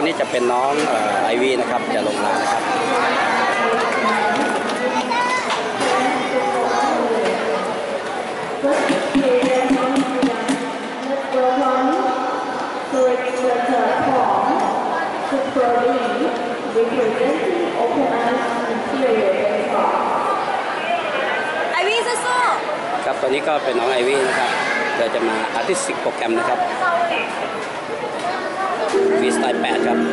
นี้จะเป็นน้องไอวี่นะครับจะลงมานะครับไอวี่สู้ๆครับตอนนี้ก็เป็นน้องไอวี่นะครับเดี๋ยวจะมาอาร์ติสติกโปรแกรมนะครับฟรีสไตล์8ครับ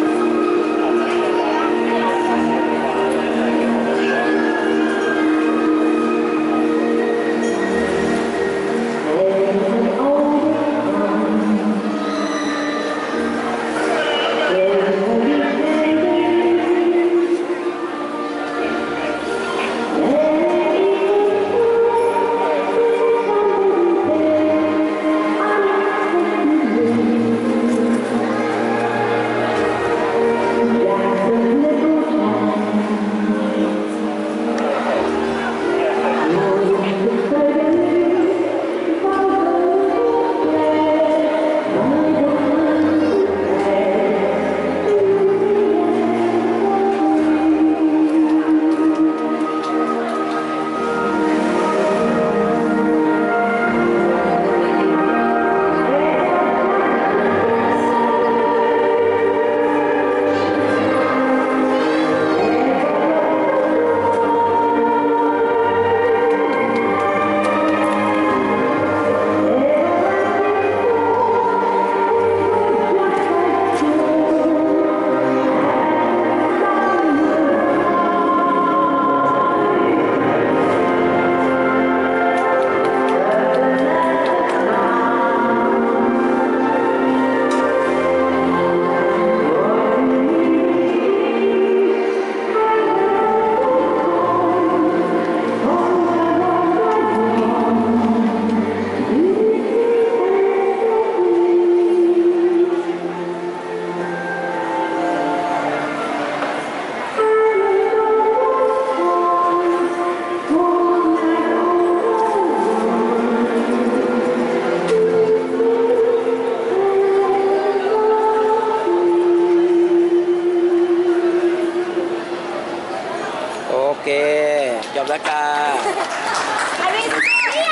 โอเคจบแล้วค่ะไอวี่สู้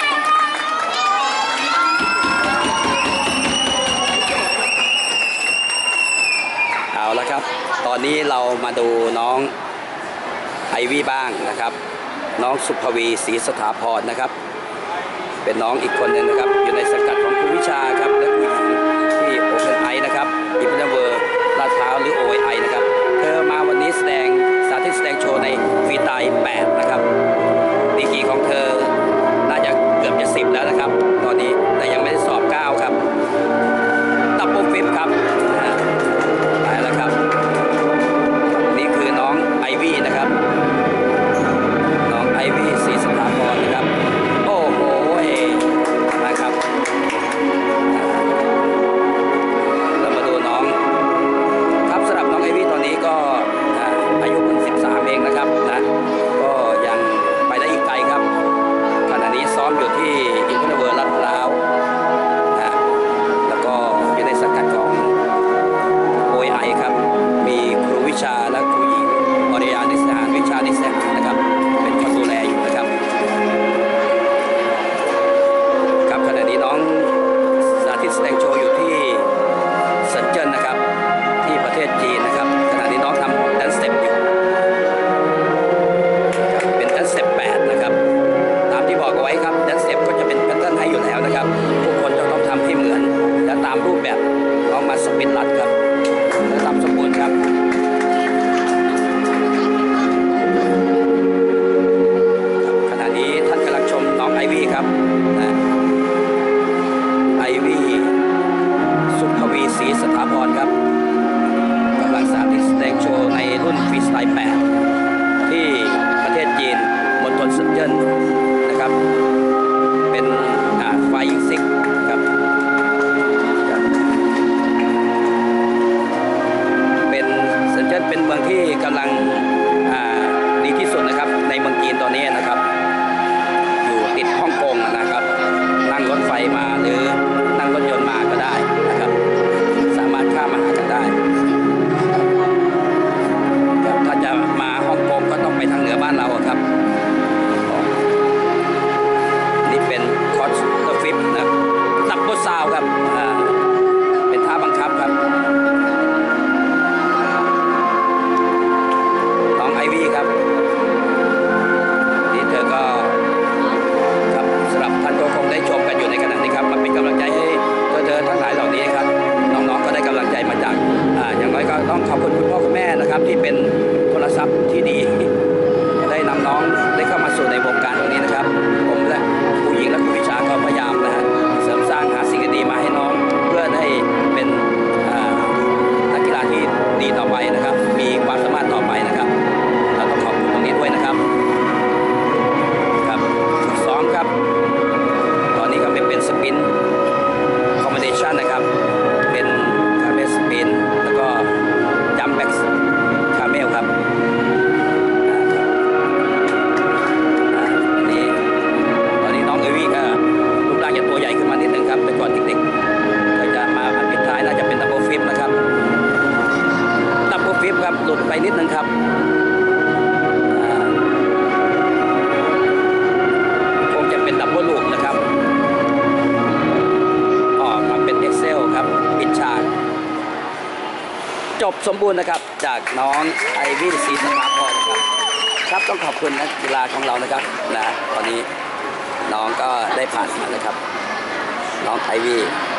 เอาละครับตอนนี้เรามาดูน้องไอวี่บ้างนะครับน้องสุภวีศรีสถาพรนะครับเป็นน้องอีกคนหนึ่งนะครับอยู่ในสังกัดของครูวิชาครับและครูหญิงที่โอเพนไอนะครับอินเตอร์เวอร์ลาดพร้าวหรือ OI นะครับเธอมาวันนี้สาธิตแสดงโชว์ในฟรีสไตล์8นะครับดีกรีของเธอน่าจะเกือบจะ10แล้วนะครับตอนนี้แต่ยังไม่ได้สอบ9ครับดับเบิลฟิปครับไปแล้วครับนี่คือน้องไอวี่นะครับน้องไอวี่ศรีสถาพรนะครับโอ้โหนะครับเรามาดูน้องครับสำหรับน้องไอวี่ตอนนี้ก็อายุเพิ่ง13เองนะครับนะก็ยังไปได้อีกไกลครับขณะนี้ซ้อมอยู่ที่อินเตอร์เวอร์ลาดพร้าวนะแล้วก็อยู่ในสังกัดของ OI ครับมีครูวิชาและครูหญิงอริยานิสหารวิชานิสหารนะครับเป็นคนดูแลอยู่นะครับครับขณะนี้น้องสาธิตแสดงโชว์อยู่ที่เซินเจิ้นนะครับที่ประเทศจีนนะครับขณะนี้น้องทำแดนสเต็ปอยู่เป็นแดนสเต็ป8นะครับตามที่บอกเอาไว้ครับแดนสเต็ปก็จะเป็นแพทเทิร์นให้อยู่แล้วนะครับทุกคนจะต้องทำให้เหมือนและตามรูปแบบน้องมาสปินรัดครับและตามสมบูรณ์ครับขณะนี้ท่านกำลังชมน้องไอวี่ครับไอวี่สุภวีศรีสถาพรครับกำลังสาธิตแสดงโชว์ในรุ่นฟรีสไตล์8ที่ประเทศจีนมณฑลเซินเจิ้นนะครับเป็นไฟยิงซิกครับเป็นเซินเจิ้นเป็นเมืองที่กำลังดีที่สุดนะครับในเมืองจีนตอนนี้นะครับอยู่ติดฮ่องกงนะครับนั่งรถไฟมาหรือนั่งรถยนต์มาก็ได้นะครับสามารถข้ามมาหากันได้นิดนึงครับคงจะเป็นดับเบิลลูปนะครับออกมาเป็น Excel ครับปิดฉากจบสมบูรณ์นะครับจากน้องไอวี่ศรีสถาพรนะครับครับต้องขอบคุณนักกีฬาของเรานะครับนะตอนนี้น้องก็ได้ผ่านมานะครับน้องไอวี่